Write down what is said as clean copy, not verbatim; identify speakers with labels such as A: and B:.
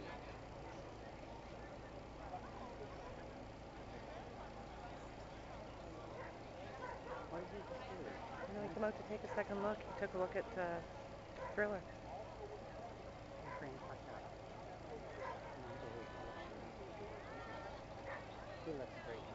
A: What did he just do?
B: You know, he came out to take a second look. He took a look at Thriller.
A: Your friend fucked up. Unbelievable. He looks great.